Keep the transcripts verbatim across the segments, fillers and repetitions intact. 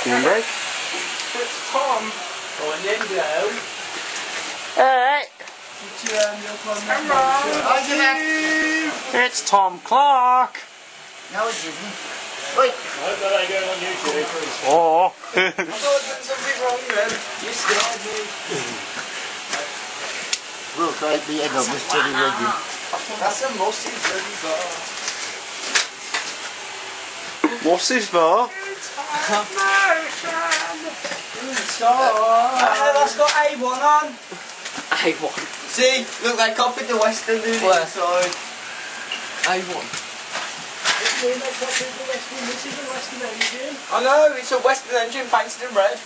Steam brake. It's Tom. On the end now. Alright. Come on. It's Tom Clark. No, it didn't. Wait. I hope that ain't going on YouTube. Oh. I thought there was something wrong then. You scared me. We'll try the end of Mister Legend. That's a mossy bloody bar. What's this bar? Oh, that's got A one on. A one. See, look, they copied the Western dude inside. A one. I know, it's a Western engine painted in red.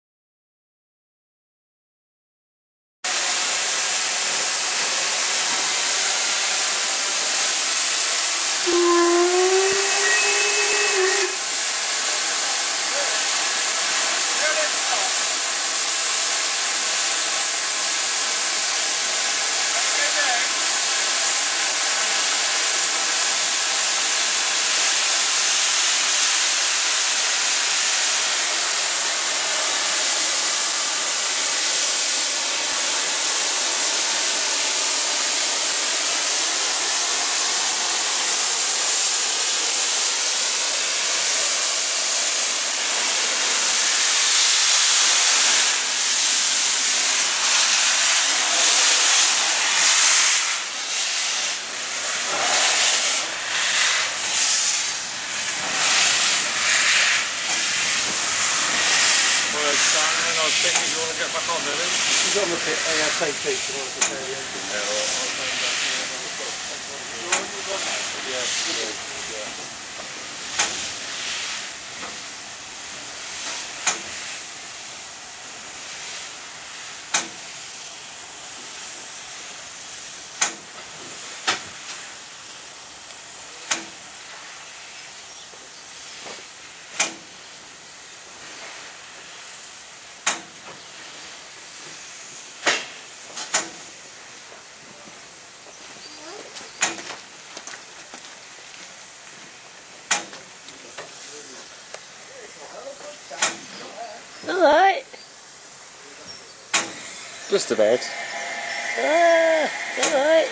I was thinking you want to get back on there, then? She's on the pit, A S A P, she wants to say the engine. Yeah, well, I'll phone back to you. Yeah, yeah. Alright. Just about. Ah, alright.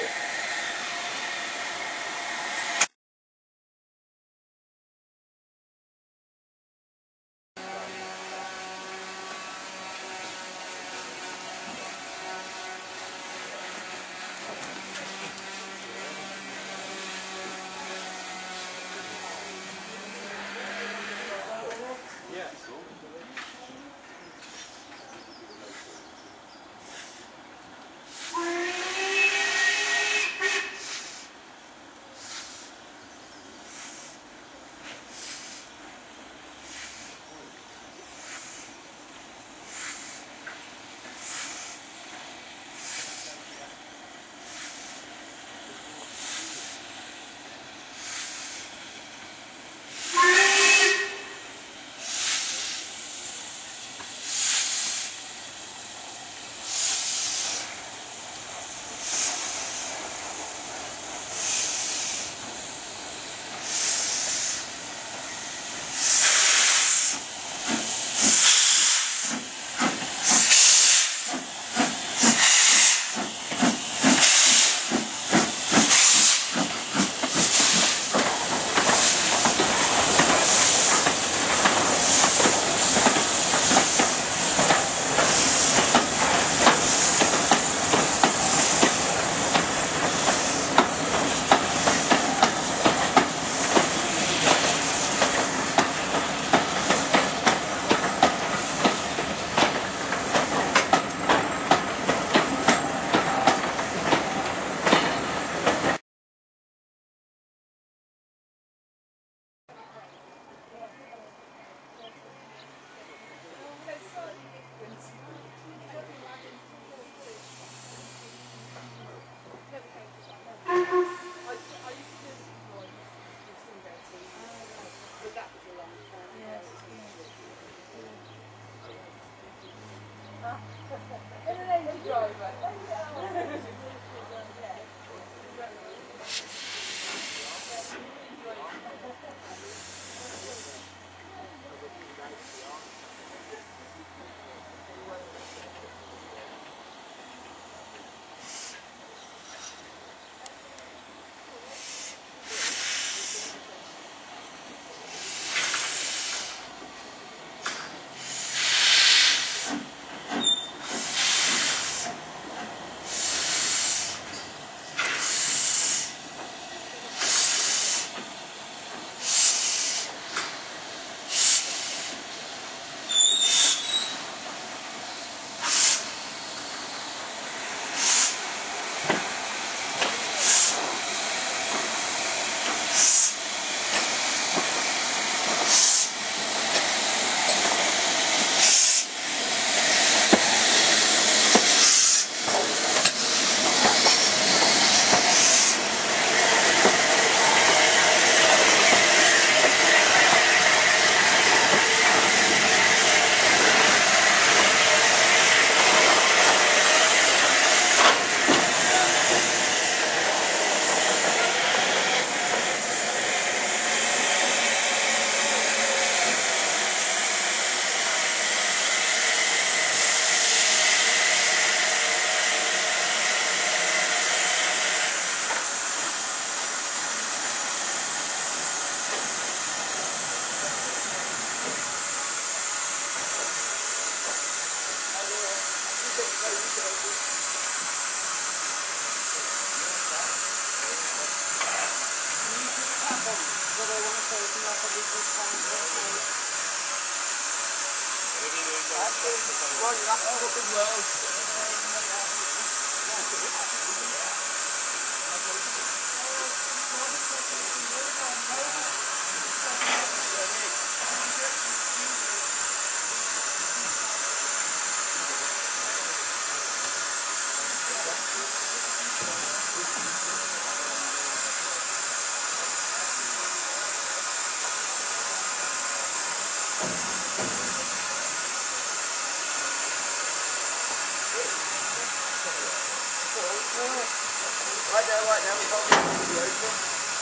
Right there, right now, we've got the open.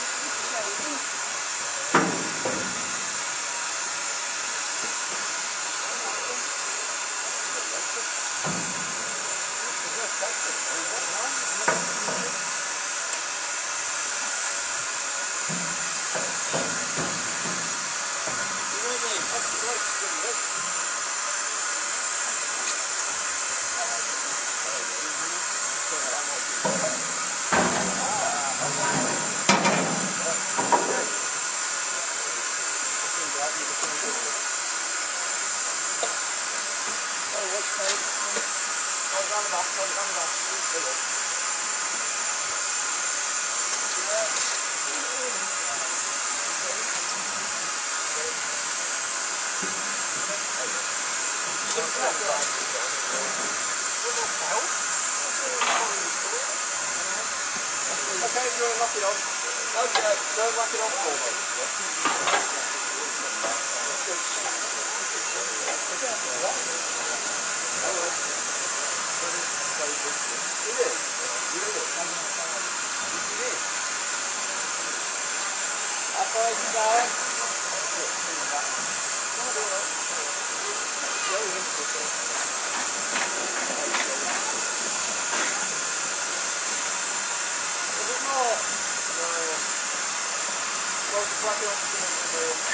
Okay, go and lock it on. Okay, go and lock it on for me. That's where it's going. Is it more? No. Well, it's like